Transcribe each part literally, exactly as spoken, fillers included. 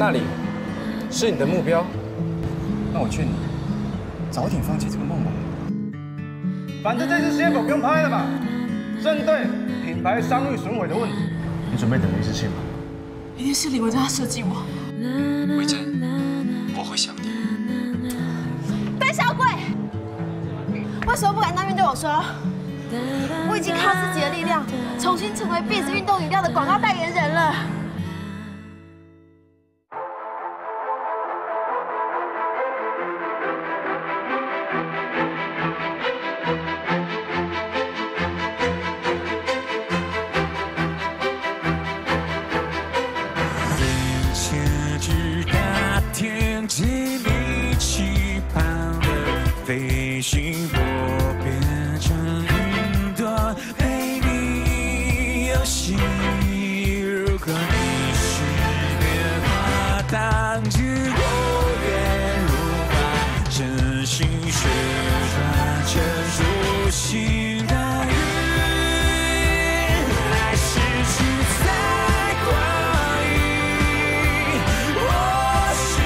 那里是你的目标，那我劝你早点放弃这个梦吧。 反正这次 C F 不用拍了嘛。针对品牌商誉损毁的问题，你准备等一次性吗？ 一定是李维在他设计我。 维珍，我会想你。 胆小鬼，为什么不敢当面对我说？我已经靠自己的力量，重新成为 B I S 运动饮料的广告代言人了。 飞行，我变成云朵，陪你游戏。如果你是棉花糖汁，我愿如法真心旋转成熟悉的云，来失去在光阴。我是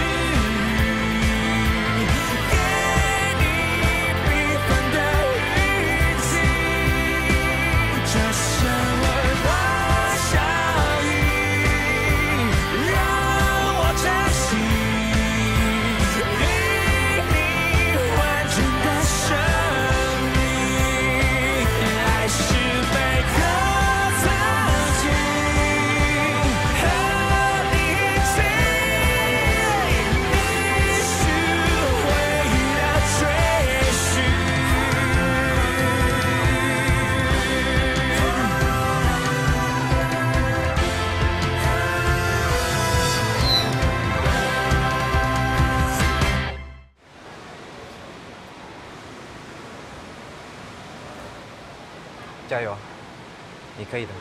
加油，你可以的。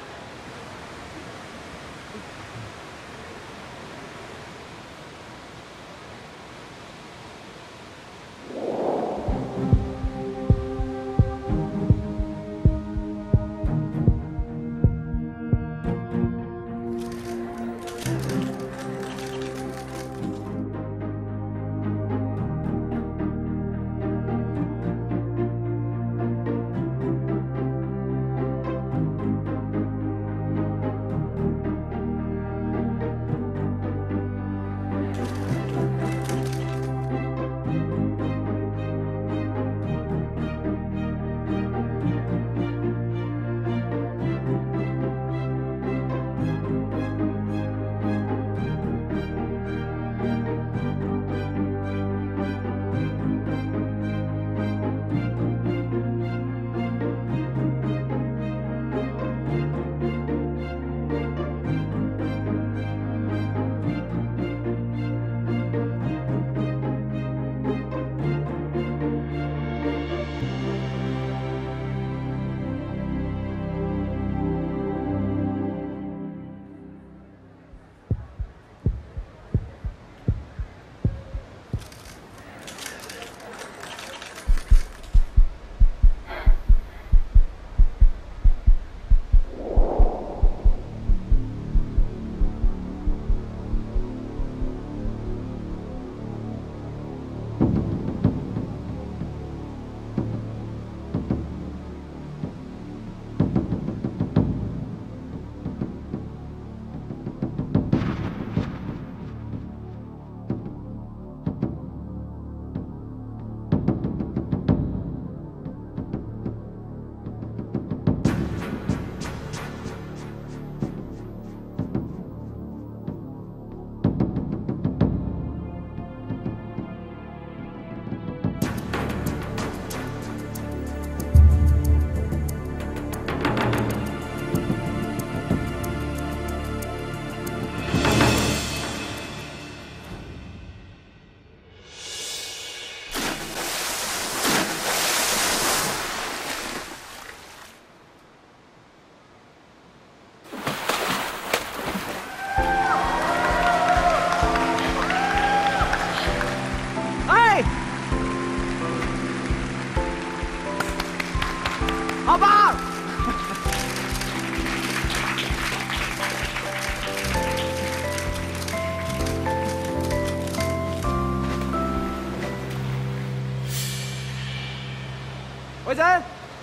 伟珍，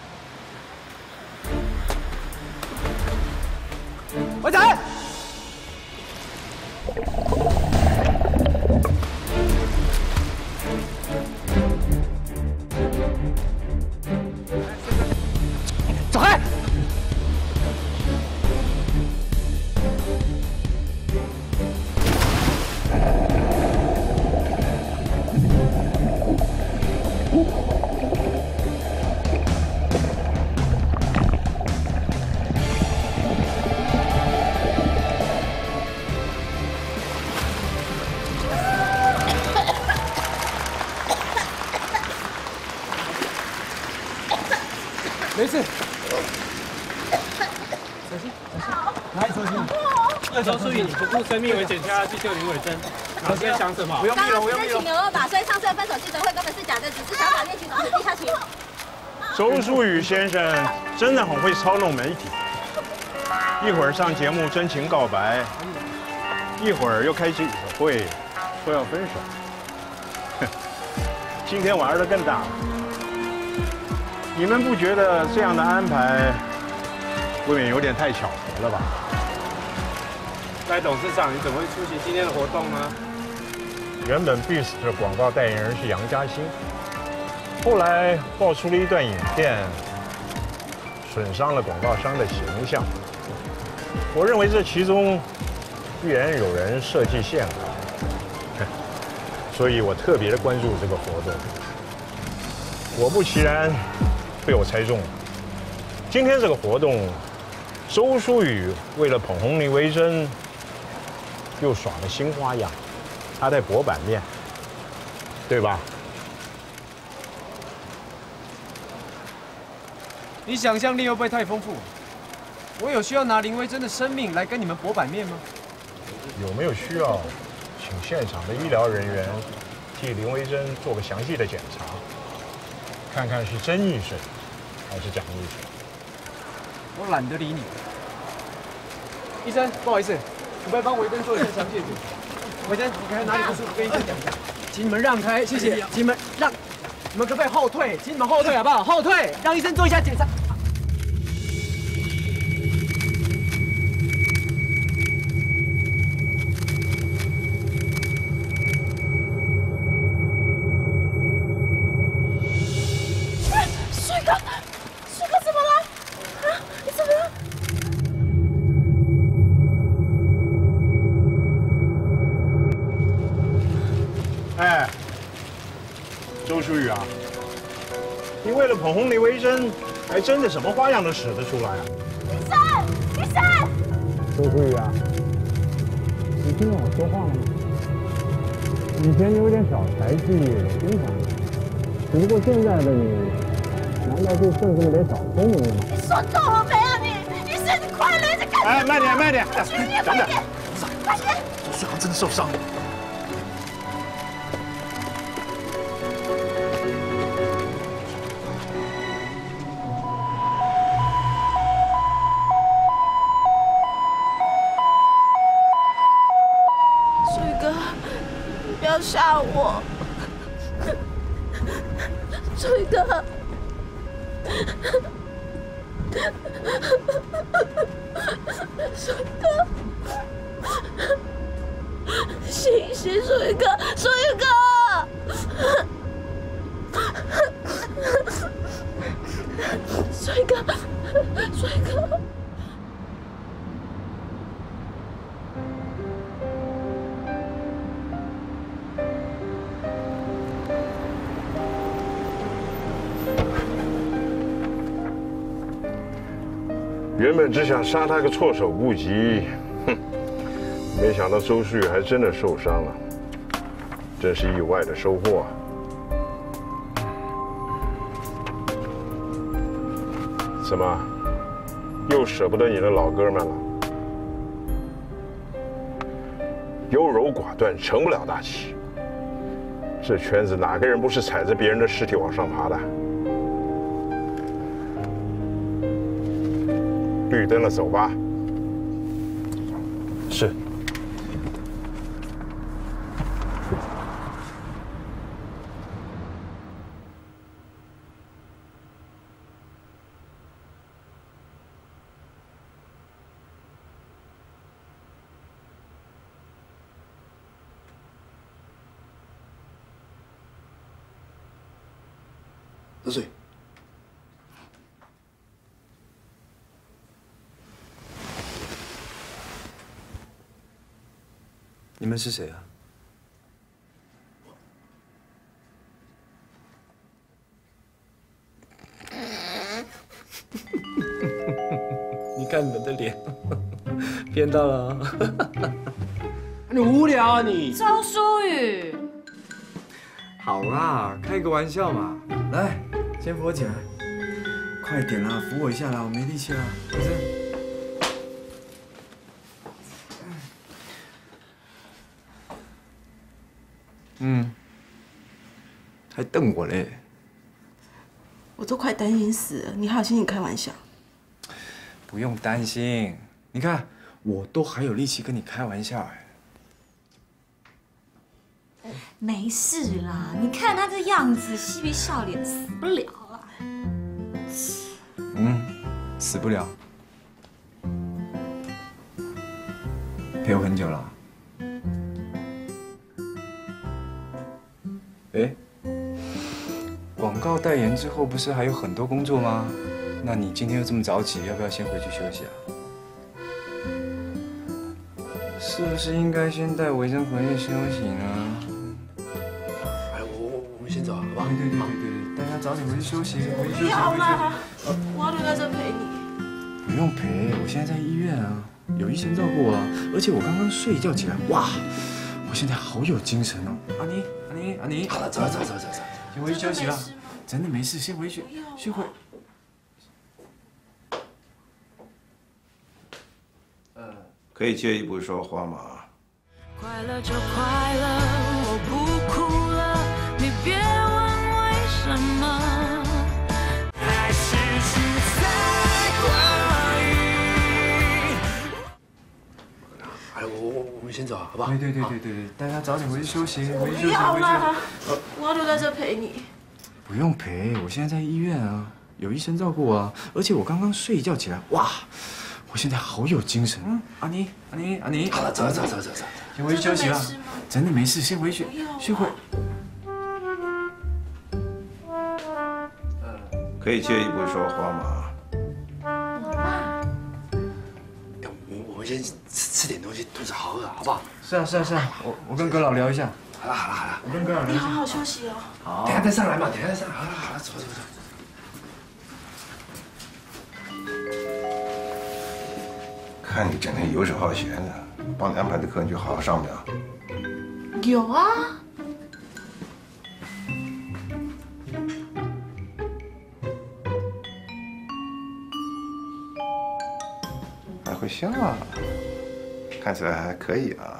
伟珍。 走开！没事。 小心，小心，哪里小心？ 二周淑宇，你不顾生命危险下去救林伟珍，你在想什么？不用刚刚是真情流露吧，所以上次的分手记者会根本是假的，只是想把恋情从地下情。 周淑宇先生真的很会操弄媒体，一会儿上节目真情告白，一会儿又开记者会说要分手。今天玩的更大了，你们不觉得这样的安排未免有点太巧合了吧？ 赖董事长，你怎么会出席今天的活动呢？ 原本 Beast 的广告代言人是杨嘉欣，后来爆出了一段影片，损伤了广告商的形象。我认为这其中必然有人设计陷害，所以我特别的关注这个活动。果不其然，被我猜中了。今天这个活动，周淑宇为了捧红林维珍，又耍了新花样。他在博版面，对吧？ 你想象力会不会太丰富？我有需要拿林维珍的生命来跟你们博版面吗？ 有没有需要请现场的医疗人员替林维珍做个详细的检查，看看是真意水还是假意水？ 我懒得理你。医生，不好意思，可不可以帮维珍做一下详细的检查？维珍，你看哪里不舒服，跟医生讲一下。请你们让开，谢谢。请你们让，你们可不可以后退？请你们后退好不好？后退，让医生做一下检查。 帅哥，帅哥怎么了？啊，你怎么了？ 哎，周淑宇啊，你为了捧红林维珍，还真的什么花样都使得出来啊！ 医生，医生， 周淑宇啊，你听到我说话了吗？以前你有点小才气，经常，只不过现在的你，难道就剩这么点小聪明了吗？ 你说错了没有你？医生，你快点，这看。 哎，慢点，慢点， 快点，快点，快点！ 周淑阳真的受伤了。 不要吓我，水哥，水哥，醒醒，水哥，水哥，水哥，水哥。 原本只想杀他个措手不及，哼！没想到周淑宇还真的受伤了，真是意外的收获啊！怎么，又舍不得你的老哥们了？优柔寡断，成不了大器。这圈子哪个人不是踩着别人的尸体往上爬的？ 绿灯了，走吧。是。 喝水。 你们是谁啊？你看你们的脸，骗到了啊！ 你无聊啊你！ 周淑雨， 好啦，开个玩笑嘛。来，先扶我起来，快点啦，扶我一下啦，我没力气啦。医生。 嗯，还瞪我嘞！ 我都快担心死了，你还有心情开玩笑？ 不用担心，你看我都还有力气跟你开玩笑哎。 没事啦，你看他这样子，嬉皮笑脸，死不了啦。 嗯，死不了，陪我很久了。 哎，广告代言之后不是还有很多工作吗？那你今天又这么早起，要不要先回去休息啊？是不是应该先带维珍回去休息呢？ 哎，我我我们先走啊，好不好？ 对对对对对，大家早点回去休息，回去休息。 不要啦，我要留在这陪你。 不用陪，我现在在医院啊，有医生照顾我啊，而且我刚刚睡一觉起来，哇，我现在好有精神哦。阿妮。 阿妮，阿妮， 好了，走了，走了，走了，走了， 先回去休息了。真的没事，先回去，先回。 呃，可以借一步说话吗？ 快乐就快乐，我不哭了，你别问为什么。爱失去才怪异。 哎，我我我们先走啊，好不好？ 对对对对对对，大家早点回去休息，回去休息， 不要回啦， 去。 我要留在这陪你。 不用陪，我现在在医院啊，有医生照顾我啊，而且我刚刚睡一觉起来，哇，我现在好有精神。嗯，阿妮，阿妮，阿妮。 好了，走了，走了，走了，走了。 先回去休息了。真的没事，先回去，先回。 可以借一步说话吗？我们先吃吃点东西，肚子好饿，好不好？ 是啊是啊是啊，我我跟葛老聊一下。 好了好了好了， 我跟葛老聊一下。 你好好休息哦。 好， 等下再上来嘛，等下再上来。好了好了，走走走。看你整天游手好闲的，帮你安排的课你就好好上没有？ 有啊。 还会笑啊，看起来还可以啊。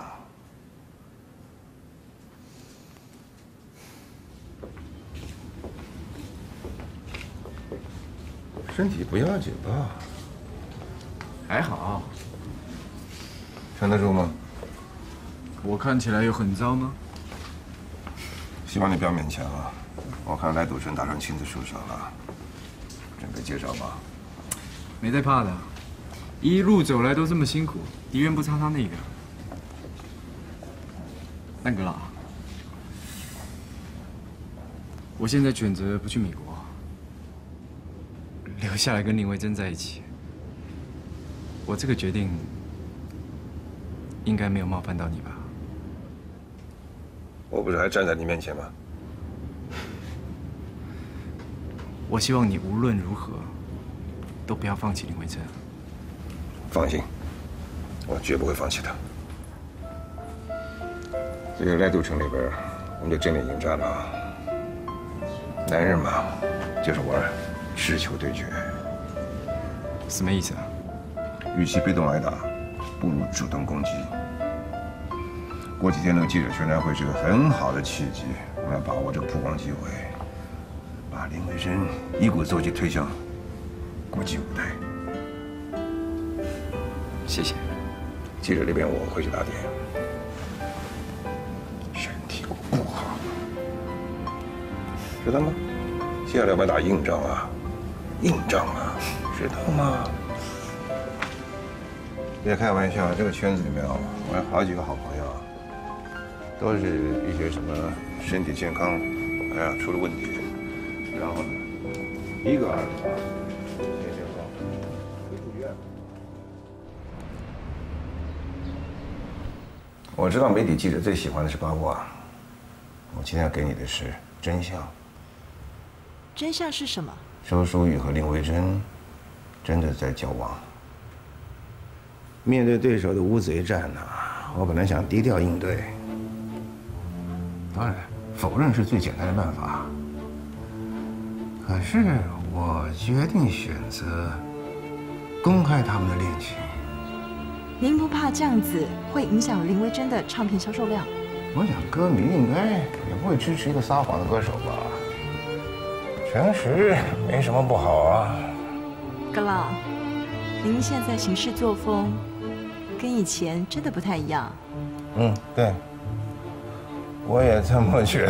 身体不要紧吧？ 还好。 撑得住吗？ 我看起来有很糟吗？ 希望你不要勉强啊！我看来赌城打算亲自出手了，准备接招吧。 没在怕的，一路走来都这么辛苦，敌人不差他那个。那个啦，我现在选择不去美国。 留下来跟林维珍在一起，我这个决定应该没有冒犯到你吧？ 我不是还站在你面前吗？ 我希望你无论如何都不要放弃林维珍。 放心，我绝不会放弃的。这个来赌城里边，我们就正面迎战了。男人嘛，就是玩直球对决。 什么意思啊？ 与其被动挨打，不如主动攻击。过几天那个记者宣传会是个很好的契机，我们要把握这个曝光机会，把林维珍一鼓作气推向国际舞台。 谢谢。 记者这边我会去打点，身体给我顾好，知道吗？接下来我们打硬仗啊，硬仗啊，知道吗？别开玩笑，这个圈子里面啊，我有好几个好朋友，都是一些什么身体健康，哎呀出了问题，然后呢一个儿子，谢谢哥，回住院。我知道媒体记者最喜欢的是八卦，我今天要给你的是真相。 真相是什么？ 周淑玉和林维珍真的在交往。面对对手的乌贼战呢、啊，我本来想低调应对，当然否认是最简单的办法。可是我决定选择公开他们的恋情。 您不怕这样子会影响林维珍的唱片销售量？ 我想歌迷应该也不会支持一个撒谎的歌手吧。诚实没什么不好啊。 阁老，您现在行事作风跟以前真的不太一样。 嗯，对，我也这么觉得。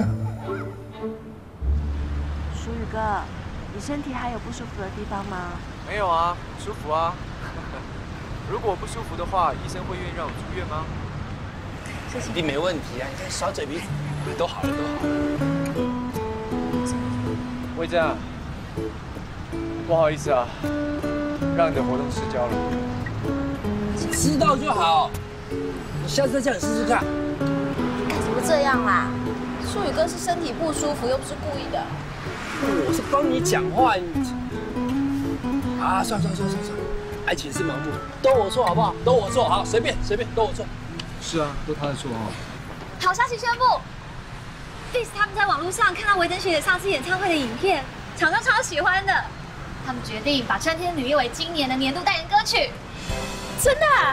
淑宇哥，你身体还有不舒服的地方吗？ 没有啊，舒服啊。如果不舒服的话，医生会愿意让我住院吗？ 肯定没问题啊！你看小嘴鼻子，都好了，都好了。魏珍啊，不好意思啊，让你的活动失焦了。 知道就好，我下次再叫你试试看。 干什么这样啦？淑宇哥是身体不舒服，又不是故意的。 我是帮你讲话，你啊，算算算算算，爱情是盲目，都我错好不好？都我错，好，随便随便，都我错。 是啊，都他的错哦。 好消息宣布 ，Diss 他们在网络上看到维珍学姐上次演唱会的影片，厂商超喜欢的，他们决定把《春天女》列为今年的年度代言歌曲。 真的啊？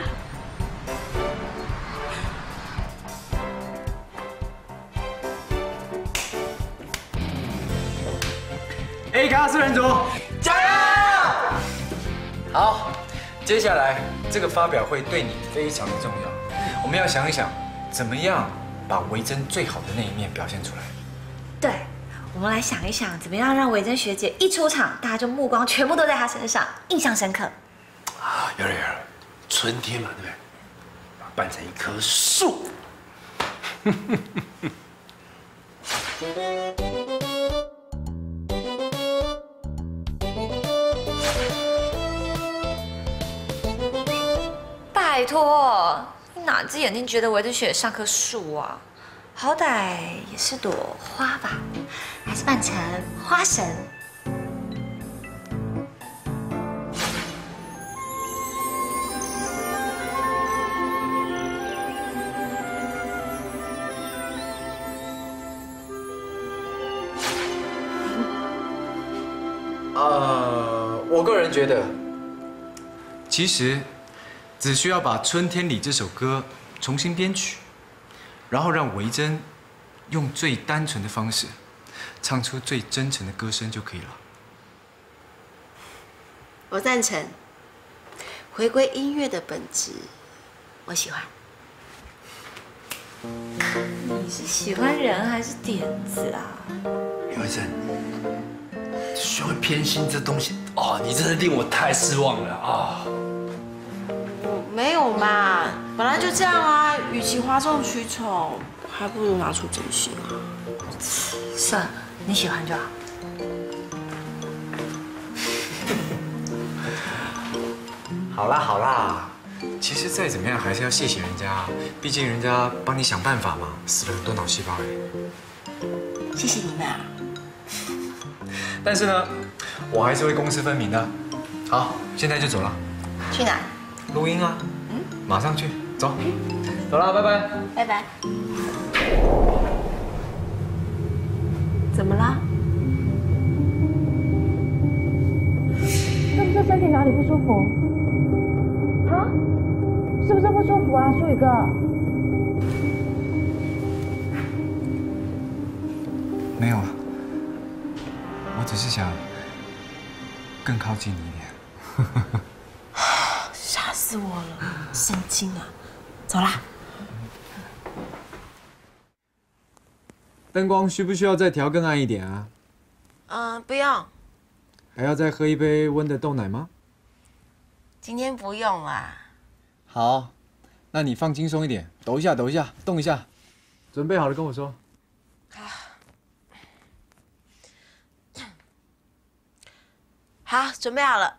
A 咖四人组，加油！ 好，接下来这个发表会对你非常的重要。我们要想一想，怎么样把维珍最好的那一面表现出来。 对，我们来想一想，怎么样让维珍学姐一出场，大家就目光全部都在她身上，印象深刻。 啊，有了有了，春天嘛，对不对？把它扮成一棵树。 拜托，你哪只眼睛觉得维珍学姐像棵树啊？好歹也是朵花吧，还是扮成花神。 呃，我个人觉得，其实只需要把《春天里》这首歌重新编曲，然后让维珍用最单纯的方式唱出最真诚的歌声就可以了。 我赞成，回归音乐的本质，我喜欢。 你是喜欢人还是点子啊？ 林维珍，学会偏心这东西，哦，你真的令我太失望了啊！ 没有嘛，本来就这样啊。与其哗众取宠，还不如拿出真心啊。 算了，你喜欢就好。 好啦好啦，其实再怎么样还是要谢谢人家，毕竟人家帮你想办法嘛，死了很多脑细胞哎。 谢谢你们啊。 但是呢，我还是会公私分明的。好，现在就走了。 去哪？ 录音啊。嗯，马上去，走。走了，拜拜。 拜拜。怎么啦？ 是不是身体哪里不舒服？啊？是不是不舒服啊，淑宇哥？ 没有啊，我只是想更靠近你一点。 吓死我了，神经啊！走啦。 灯光需不需要再调更暗一点啊？ 嗯，不用， 还要再喝一杯温的豆奶吗？ 今天不用啦。 好，那你放轻松一点，抖一下，抖一下，动一下。准备好了跟我说。 好，准备好了。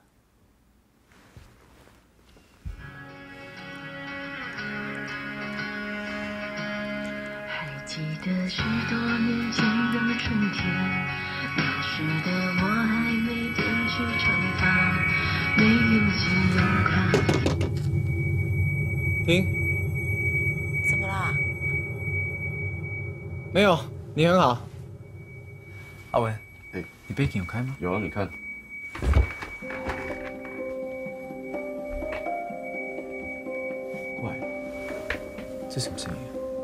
还记得许多年前的春天，那时的我还没剪去长发，没有信用卡。 停。 怎么啦？ 没有，你很好。 阿文，哎，你背景有开吗？ 有啊，你看。 怪了，这什么声音？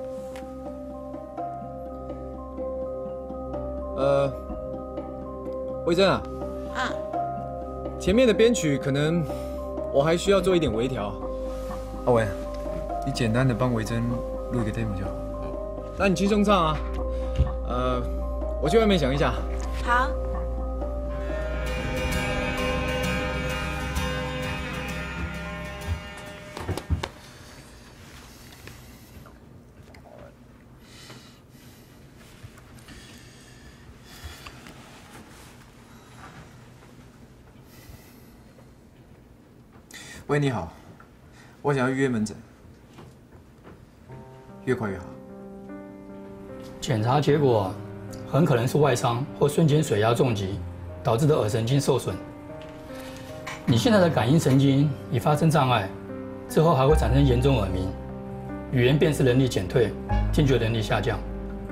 呃，魏征啊， 啊， 前面的编曲可能我还需要做一点微调。 阿文，你简单的帮维珍录一个 demo 就好。 那你轻松唱啊。呃，我去外面想一下。 好。 喂，你好，我想要预约门诊，越快越好。 检查结果很可能是外伤或瞬间水压重击导致的耳神经受损。你现在的感应神经已发生障碍，之后还会产生严重耳鸣，语言辨识能力减退，听觉能力下降。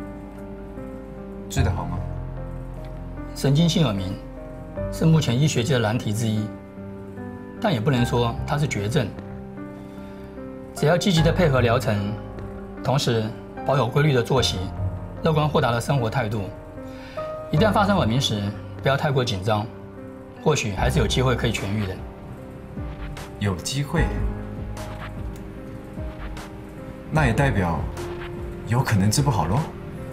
治得好吗？ 神经性耳鸣是目前医学界的难题之一，但也不能说它是绝症。只要积极的配合疗程，同时保有规律的作息，乐观豁达的生活态度，一旦发生耳鸣时，不要太过紧张，或许还是有机会可以痊愈的。 有机会，那也代表有可能治不好咯。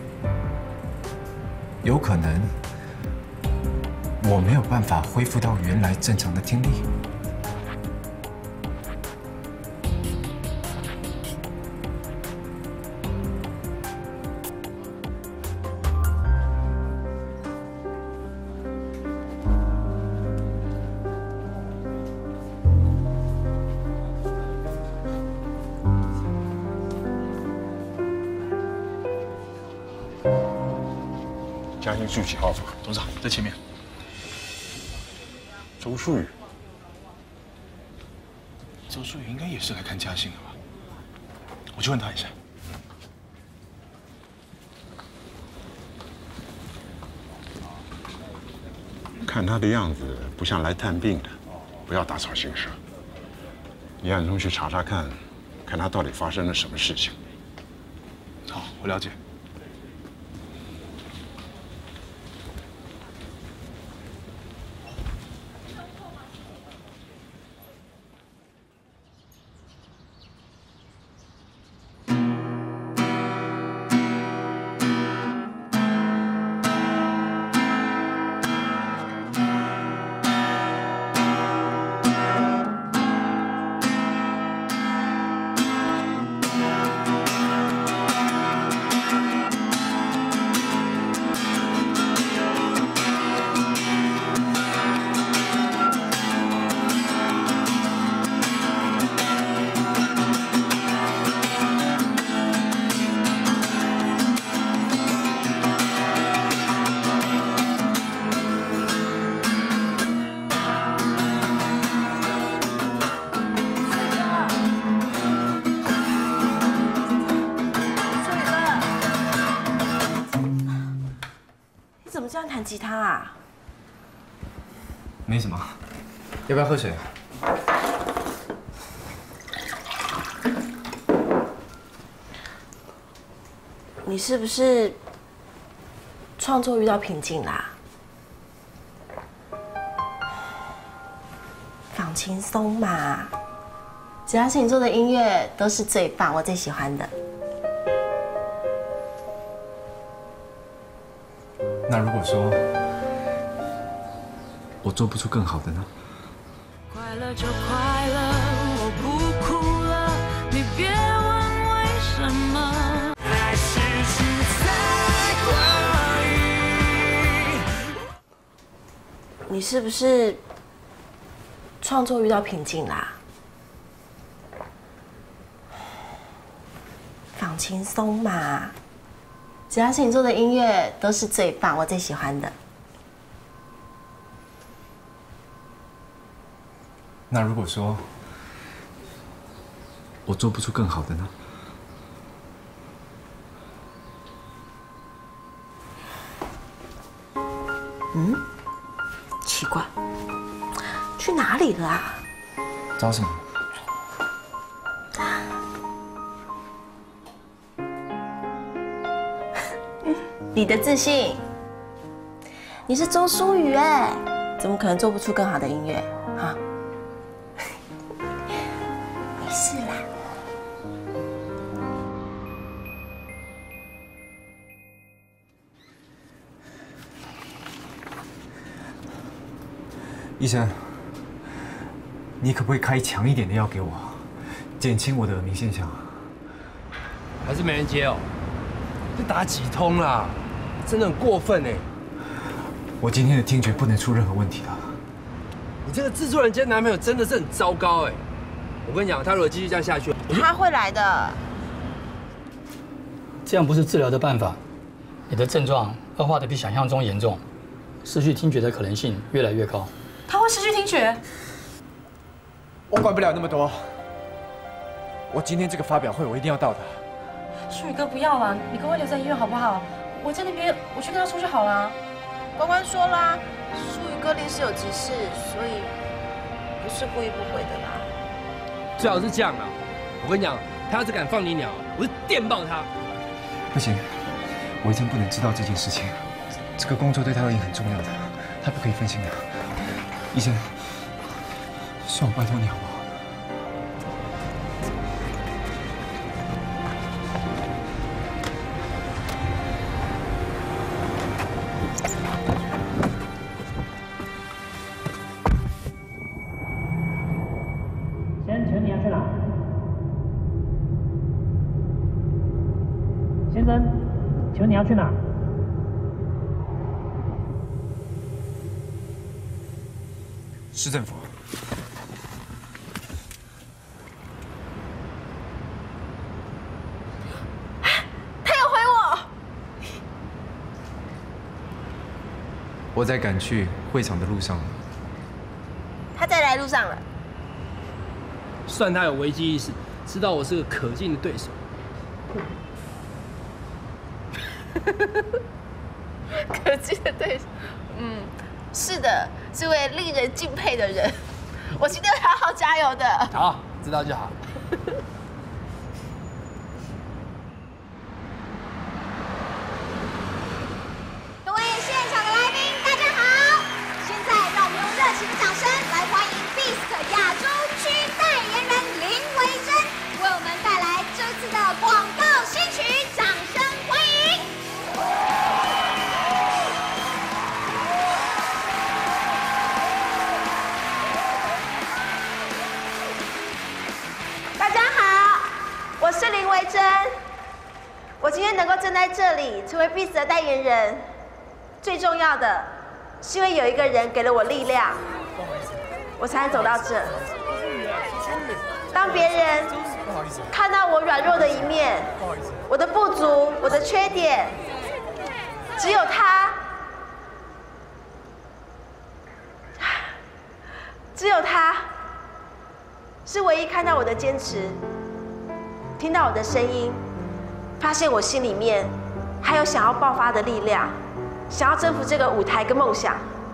有可能我没有办法恢复到原来正常的听力。 嘉兴住几号房？ 董事长在前面。 周淑雨， 周淑雨应该也是来看嘉兴的吧？我去问他一下。 看他的样子不像来探病的，不要打草惊蛇。你暗中去查查看，看他到底发生了什么事情。 好，我了解。 这样弹吉他啊？ 没什么，要不要喝水？ 你是不是创作遇到瓶颈啦？放轻松嘛，只要是你做的音乐都是最棒，我最喜欢的。 那如果说我做不出更好的呢？ 快乐就快乐，我不哭了，你别问为什么。爱失去才可以。 你是不是创作遇到瓶颈啦。放轻松嘛，只要是你做的音乐都是最棒，我最喜欢的。 那如果说我做不出更好的呢？ 嗯，奇怪，去哪里了啊？ 找什么？ 你的自信，你是周淑雨哎，怎么可能做不出更好的音乐啊？没事啦。 医生，你可不可以开强一点的药给我，减轻我的耳鸣现象？ 还是没人接哦？这打几通啦？真的很过分哎！ 我今天的听觉不能出任何问题了。 你这个制作人兼男朋友真的是很糟糕哎！我跟你讲，他如果继续这样下去， 他会来的。 这样不是治疗的办法，你的症状恶化的比想象中严重，失去听觉的可能性越来越高。 他会失去听觉？ 我管不了那么多。我今天这个发表会，我一定要到的。 淑宇哥，不要了，你跟我留在医院好不好？我在那边，我去跟他说就好了。 关关说啦，淑宇哥临时有急事，所以不是故意不回的啦。 最好是这样啊！我跟你讲，他要是敢放你鸟，我就电爆他。 不行，我已经不能知道这件事情。这个工作对他而言很重要的，他不可以分心的。医生，算我拜托你好不好？ 先生，你要去哪？先生，请问你要去哪？ 市政府。 他有回我。 我在赶去会场的路上。 他在来路上了。 算他有危机意识，知道我是个可敬的对手。 可敬的对手，嗯，是的，是位令人敬佩的人，我一定要好好加油的。 好，知道就好。 各位现场的来宾，大家好！现在让我们用热情的掌声来欢迎 Beast 亚洲区代言人林维珍，为我们带来这次的广告新曲，掌声欢迎！ 大家好，我是林维珍。我今天能够站在这里，成为 Beast 的代言人，最重要的是因为有一个人给了我力量，我才能走到这。当别人看到我软弱的一面，我的不足，我的缺点，只有他，只有他。是唯一看到我的坚持，听到我的声音，发现我心里面还有想要爆发的力量，想要征服这个舞台跟梦想。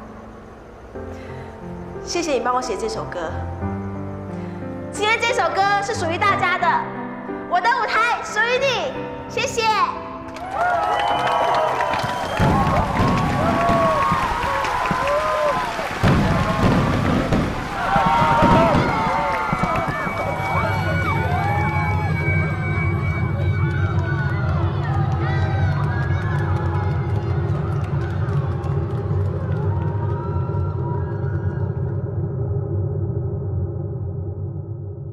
谢谢你帮我写这首歌，今天这首歌是属于大家的，我的舞台属于你，谢谢。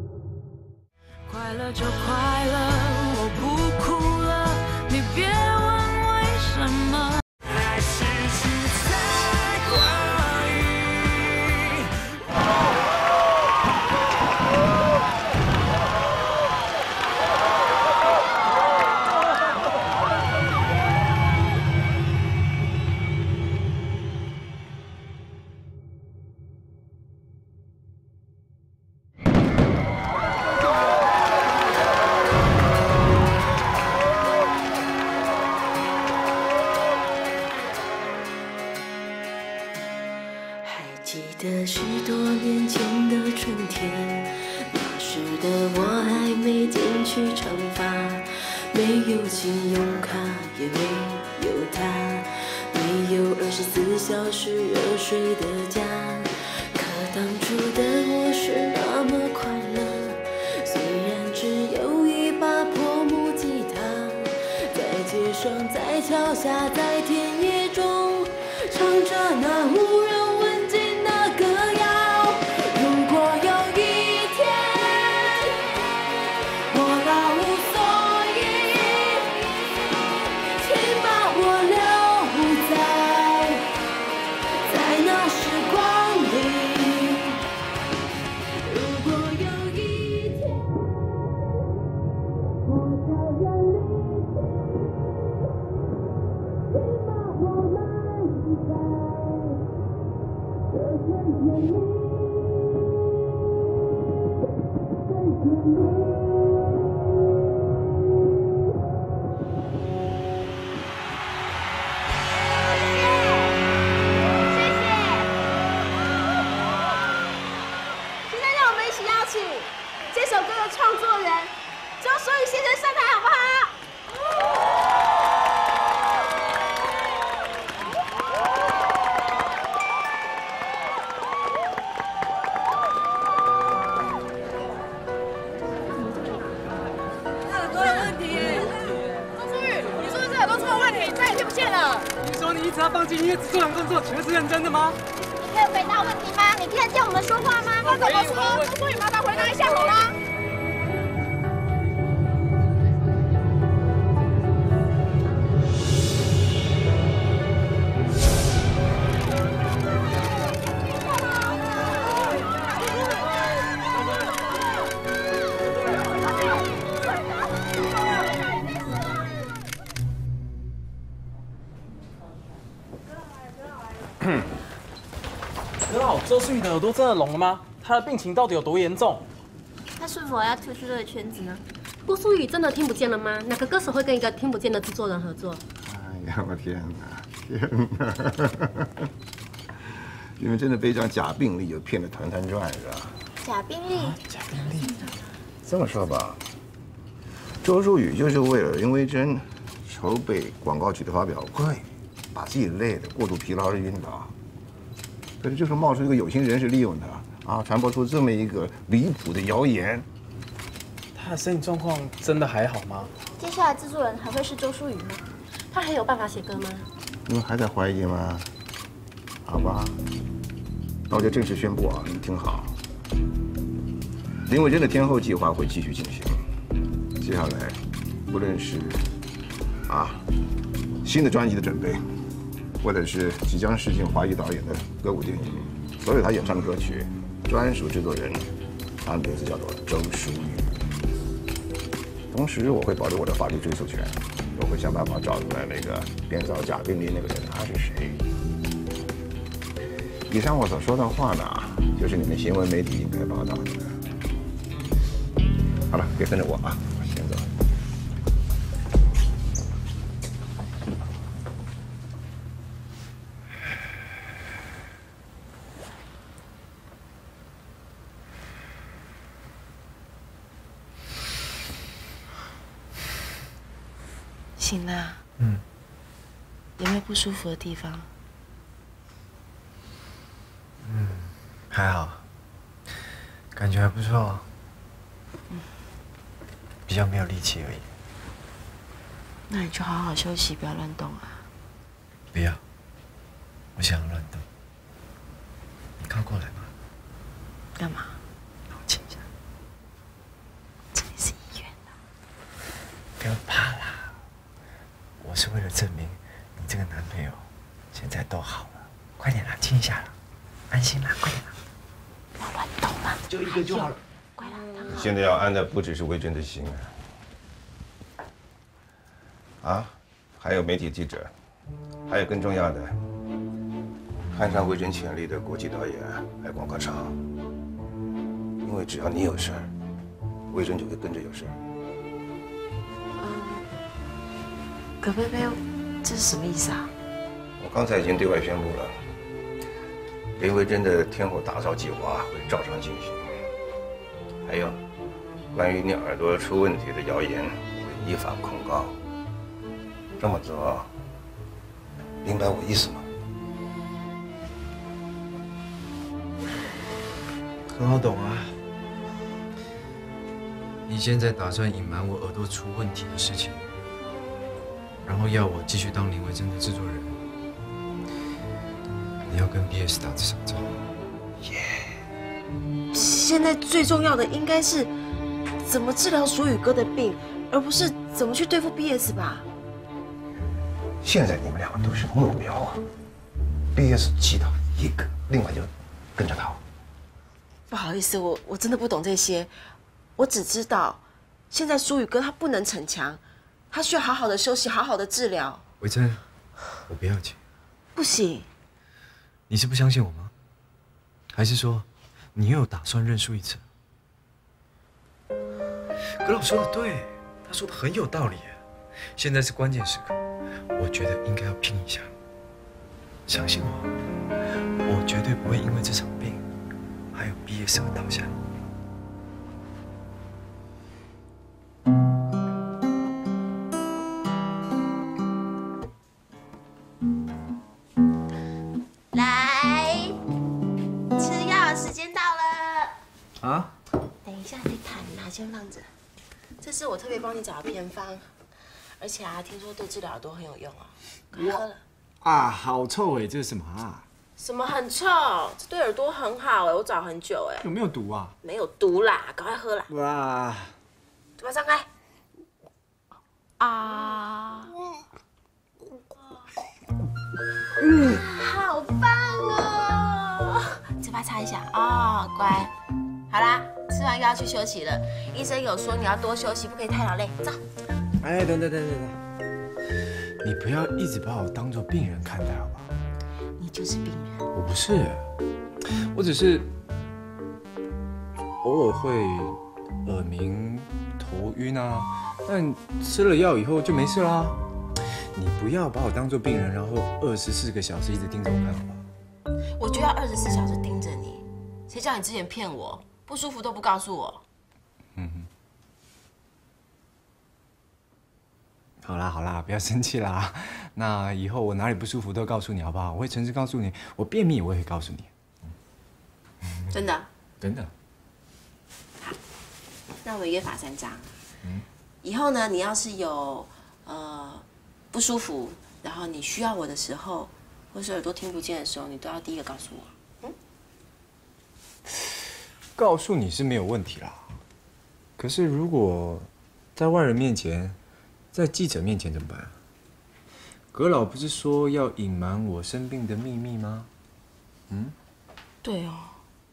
快乐就快乐，我不哭了，你别问。 得是多年前的春天，那时的我还没剪去长发，没有信用卡，也没有他，没有二十四小时热水的家。可当初的我是那么快乐，虽然只有一把破木吉他，在街上，在桥下，在田野中，唱着那无人问津的歌谣。如果有一天我老无所依，请把我留在在那时光里。如果有一天我悄然离去，请把我埋在这春天里，春天里。 现在让我们一起邀请这首歌的创作人周淑宇先生上台，好不好？ 耳朵有问题耶！周淑宇，你是不是耳朵出了问题，再也听不见了？ 你说你一直要放弃音乐制作人工作，请问是认真的吗？ 你可以回答问题吗？你听得见我们说话吗？ 那怎么说？周淑宇，麻烦回答一下好吗？ 哥好，周淑宇的耳朵真的聋了吗？他的病情到底有多严重？ 他是否要退出这个圈子呢？ 郭淑宇真的听不见了吗？哪个歌手会跟一个听不见的制作人合作？ 哎呀，我天哪，天哪！你们真的被一张假病历就骗得团团转是吧？ 假病历， 假病历。这么说吧，周淑宇就是为了林维珍筹备广告曲的发表会，把自己累得过度疲劳而晕倒。可是就是冒出一个有心人士利用他，啊，传播出这么一个离谱的谣言。 他的身体状况真的还好吗？ 接下来制作人还会是周淑宇吗？ 他还有办法写歌吗？ 你们还在怀疑吗？好吧，那我就正式宣布啊，你们听好，林伟珍的天后计划会继续进行。接下来，不论是啊新的专辑的准备，或者是即将试镜华裔导演的歌舞电影，所有他演唱的歌曲，专属制作人，他的名字叫做周淑宇。同时，我会保留我的法律追诉权，我会想办法找出来那个编造假病历那个人他是谁。以上我所说的话呢，就是你们新闻媒体应该报道的。好了，别跟着我啊，我先走。 醒了？ 嗯。 有没有不舒服的地方？ 嗯，还好，感觉还不错。 嗯。 比较没有力气而已。 那你就好好休息，不要乱动啊。 不要，我想要乱动。你靠过来嘛。 干嘛？ 让我亲一下。 这里是医院啊。 不要怕啦，我是为了证明你这个男朋友现在都好了。快点啦，亲一下啦，安心啦，快点啦。 不要乱动嘛。 就一个就好了。 乖啦， 现在要安的不只是维珍的心啊，啊，还有媒体记者，还有更重要的，看上维珍潜力的国际导演还有广告商。因为只要你有事儿，维珍就会跟着有事儿。 葛贝贝，这是什么意思啊？ 我刚才已经对外宣布了， 林维珍的天后打造计划会照常进行。还有，关于你耳朵出问题的谣言，会依法控告。这么做，明白我意思吗？ 很好懂啊。你现在打算隐瞒我耳朵出问题的事情，然后要我继续当林维珍的制作人。你要跟 B S 打这场仗。 现在最重要的应该是怎么治疗蜀宇哥的病，而不是怎么去对付 B S 吧？ 现在你们两个都是目标啊 ，B S 击倒一个，另外就跟着跑。 不好意思，我我真的不懂这些，我只知道现在蜀宇哥他不能逞强，他需要好好的休息，好好的治疗。 维珍，我不要紧。 不行。 你是不相信我吗？还是说你又有打算认输一次？葛老说的对，他说的很有道理。现在是关键时刻，我觉得应该要拼一下。相信我，我绝对不会因为这场病还有 B S 而倒下。 来，吃药时间到了。 啊？ 等一下再谈啦，先放着。这是我特别帮你找的偏方，而且啊，听说对治疗耳朵很有用哦。快喝了。 啊，好臭哎！这是什么啊？ 什么很臭？这对耳朵很好哎，我找很久哎。 有没有毒啊？ 没有毒啦，赶快喝啦。 哇！ 嘴巴张开。啊。嗯，好棒哦！嘴巴擦一下哦，乖。好啦，吃完药要去休息了。医生有说你要多休息，不可以太劳累。走。 哎，等等等等等，你不要一直把我当做病人看待，好不好？ 你就是病人。 我不是，我只是偶尔会耳鸣、头晕啊，但吃了药以后就没事啦。你不要把我当做病人，然后二十四个小时一直盯着我看，好不好？ 我就要二十四小时盯着你，谁叫你之前骗我，不舒服都不告诉我。 嗯哼。好啦好啦，不要生气啦。那以后我哪里不舒服都告诉你好不好？我会诚实告诉你，我便秘我也会告诉你。 真的？ 真的。 好，那我们约法三章。嗯。以后呢，你要是有呃不舒服，然后你需要我的时候，或是耳朵听不见的时候，你都要第一个告诉我。嗯。 告诉你是没有问题啦。可是如果在外人面前，在记者面前怎么办？葛老不是说要隐瞒我生病的秘密吗？嗯， 对哦。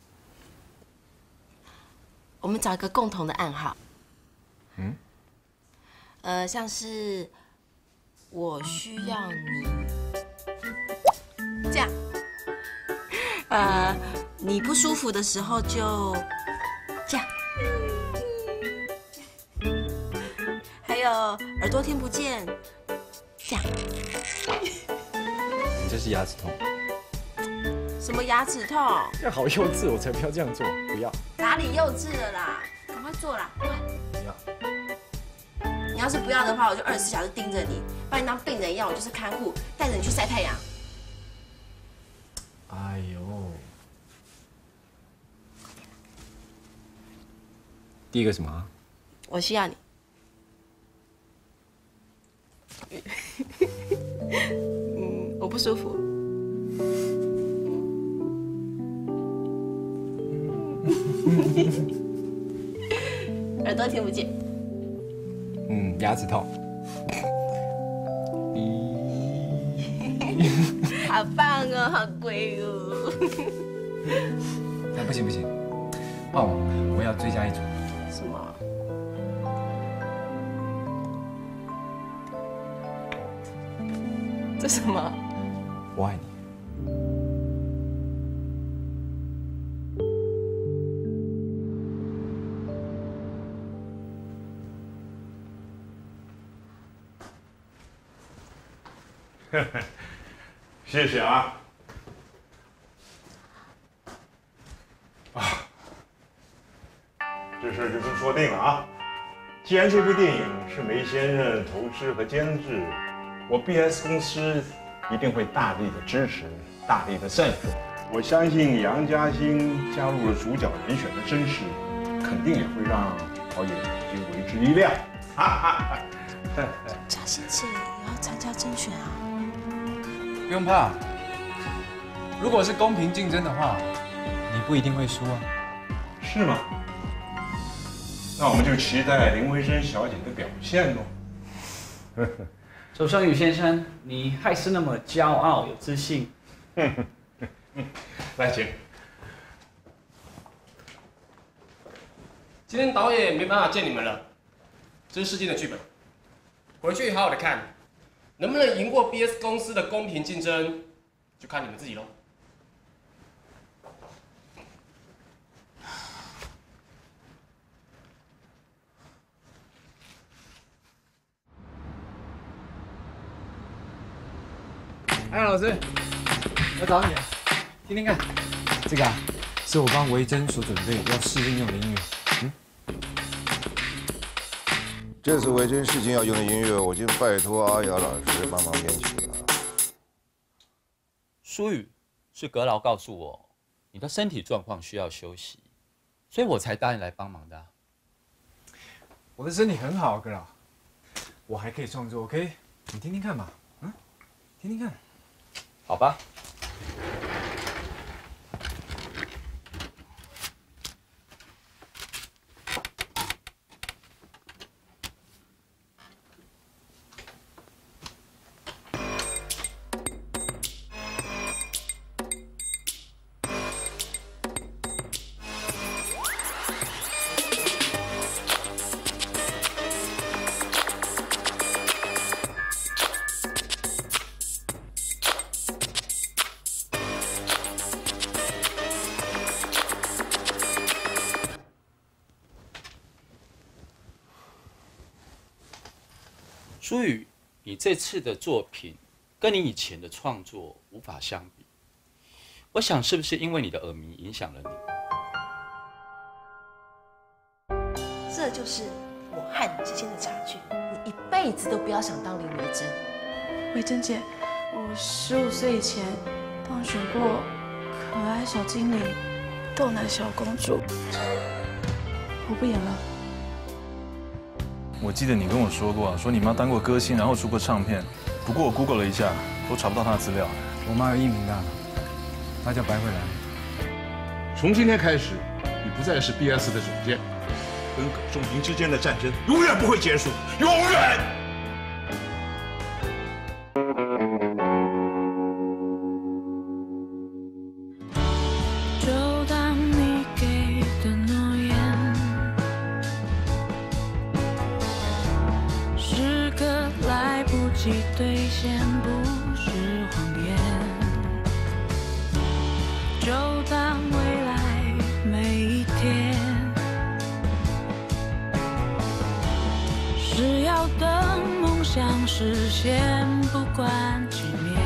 我们找一个共同的暗号。 嗯。 呃，像是我需要你，这样。呃，你不舒服的时候就这样。还有耳朵听不见，这样。 你这是牙齿痛。 什么牙齿痛？ 这好幼稚，我才不要这样做，不要。 哪里幼稚了啦？赶快做啦，快！ 不要。 你要是不要的话，我就二十四小时盯着你，把你当病人一样，我就是看护，带着你去晒太阳。 哎呦！第一个什么？ 我需要你。嗯，我不舒服。耳朵听不见。 嗯，牙齿痛。 好棒哦，好贵哦。 哎，不行不行，换我，我要追加一组。 什么？这什么？ 我爱你。 谢谢啊。 说定了啊！既然这部电影是梅先生投资和监制，我 B S 公司一定会大力的支持，大力的赞助。我相信杨嘉欣加入了主角人选的声势，肯定也会让导演眼睛为之一亮。哈哈哈！ 嘉欣姐也要参加甄选啊？ 不用怕，如果是公平竞争的话，你不一定会输啊。 是吗？那我们就期待林维珍小姐的表现喽。 周胜宇先生，你还是那么骄傲有自信。 来，请。 今天导演没办法见你们了，这是试镜的剧本，回去好好的看，能不能赢过 B S 公司的公平竞争，就看你们自己喽。 哎，老师，我找你，听听看，这个啊，是我帮维珍所准备要试镜用的音乐。嗯， 这次维珍试镜要用的音乐，我已经拜托阿雅老师帮忙编曲了。 舒宇，是阁老告诉我，你的身体状况需要休息，所以我才答应来帮忙的、啊。 我的身体很好，阁老，我还可以创作 ，OK？ 你听听看嘛，嗯，听听看。 好吧。舒宇，你这次的作品跟你以前的创作无法相比，我想是不是因为你的耳鸣影响了你？ 这就是我和你之间的差距。你一辈子都不要想当林维珍。 维珍姐，我十五岁以前当选过可爱小精灵、豆奶小公主，我不演了。 我记得你跟我说过，说你妈当过歌星，然后出过唱片。不过我 Google 了一下，都查不到她的资料。 我妈有艺名的，她叫白慧兰。 从今天开始，你不再是 B S 的总监，跟葛仲平之间的战争永远不会结束，永远。 就当你给的诺言是个来不及兑现，不是谎言。就当未来每一天是要等梦想实现，不管几年。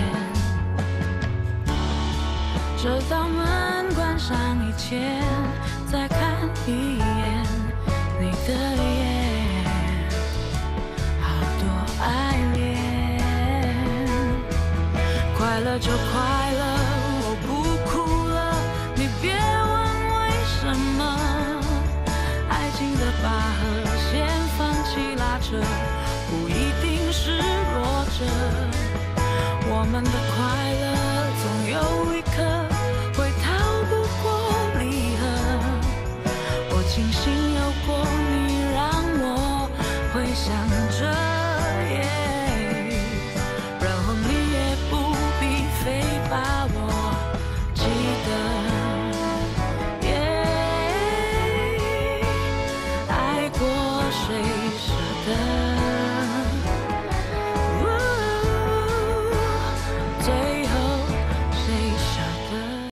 这道门关上以前，再看一眼你的脸，好多爱恋。快乐就快乐，我不哭了，你别问为什么。爱情的拔河，先放弃拉扯，不一定是弱者。我们的快乐总有一刻会逃不过离合。我庆幸有过你，让我会想